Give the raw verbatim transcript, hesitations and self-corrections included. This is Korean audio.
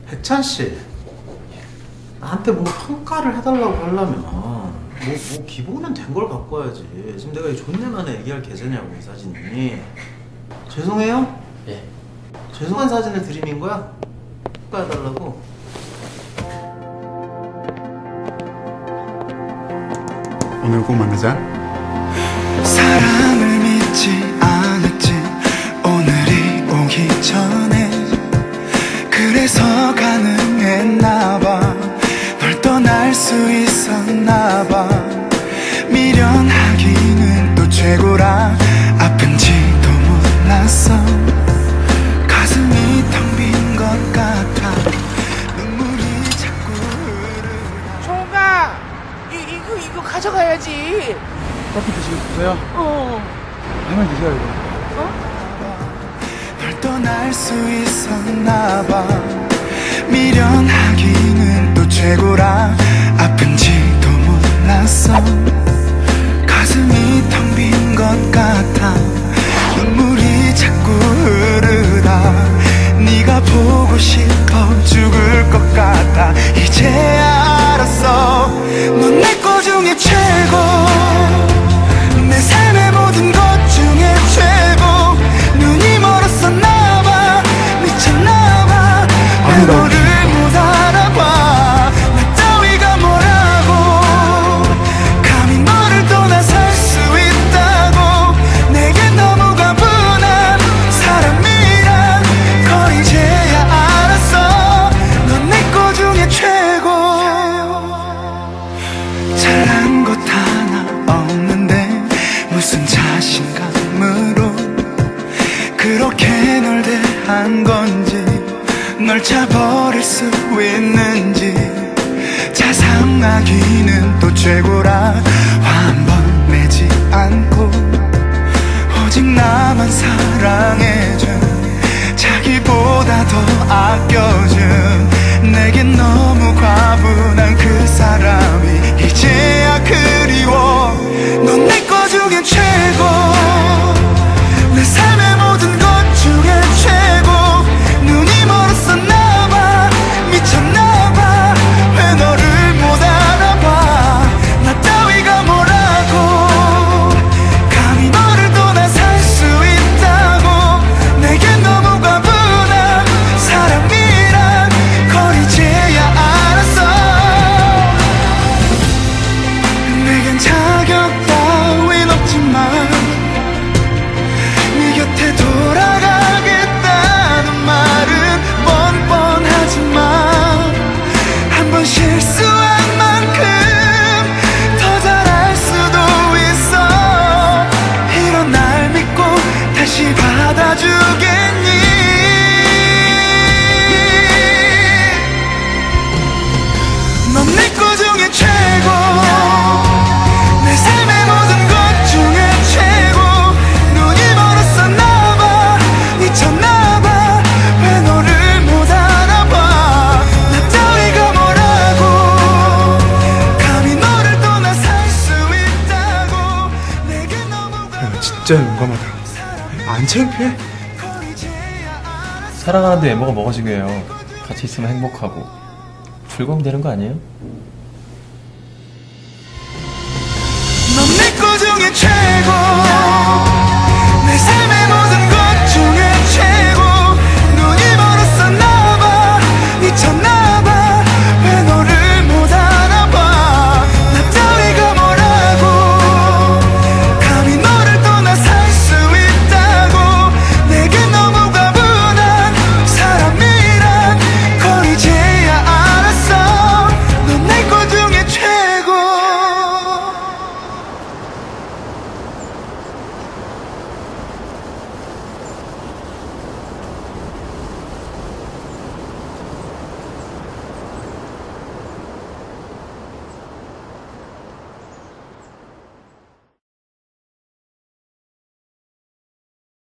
백찬 씨, 나한테 뭔가 평가를 해달라고 하려면 뭐, 뭐 기본은 된 걸 갖고 와야지. 지금 내가 이 존내만에 얘기할 계제냐고, 이 사진이. 죄송해요? 예. 죄송한 사진을 드림인 거야? 평가해달라고? 오늘 꼭 만나자. 사랑을 믿지 않았지 오늘이 오기 전에. 그래서 가능했나봐. 널 떠날 수 있었나봐. 미련하기는 또 최고라. 아픈지도 몰랐어. 가슴이 텅 빈 것 같아. 눈물이 자꾸 흐르다. 총각! 이, 이거 이거 가져가야지. 커피 드시겠어요? 어. 할머니 드세요 이거. 어? 널 떠날 수 있었나봐. 미련하기는 또 최고라. 아픈지도 몰랐어. 가슴이 텅 빈 것 같아. 눈물이 자꾸 흐르다. 네가 보고 싶어 죽을 것 같아. 이제야 알았어. 넌 내 거 중에 최고. 내 삶의 모든 것 중에 최고. 눈이 멀었었나봐. 미쳤나봐. 왜 너를 못 알아봐. 나 따위가 뭐라고. 감히 너를 떠나 살 수 있다고. 내겐 너무 가분한 사람이란 걸 이제야 알았어. 넌 내 거 중에 최고. 잘난 것 하나 없는데 무슨 자신감으로 그렇게 널 대한 건지. 널 차버릴 수 있는지. 자상하기는 또 최고라. 화 한 번 내지 않고 오직 나만 사랑해준, 자기보다 더 아껴준, 내겐 너무 과분한 그 사람이 이제야 그리워. 넌 내 거 중에 최고. 내 삶의 모든 것 중에 최고. 눈이 멀었었나봐. 미쳤나봐. 왜 너를 못 알아봐. 나 따위가 뭐라고. 감히 너를 떠나 살 수 있다고. 내겐 너무 과분한 사람이란 걸 이제야 알았어. 내겐 자격 따윈 없지만 네 곁에 돌아가겠다는 말은 뻔뻔하지만 한 번 실수한 만큼 더 잘할 수도 있어. 이런 날 믿고 다시 받아주겠니. 넌 내 거 중에 최고. 내 삶의 모든 것 중에 최고. 눈이 멀었었나봐. 미쳤나봐. 왜 너를 못 알아봐. 나 따위가 뭐라고. 감히 너를 떠나 살 수 있다고. 내게 너무 야, 진짜 용감하다. 안 창피해? 사랑하는데 외모가 뭐가 중요해요. 같이 있으면 행복하고 즐거우면 되는 거 아니에요? 넌 내 거 중에 최고.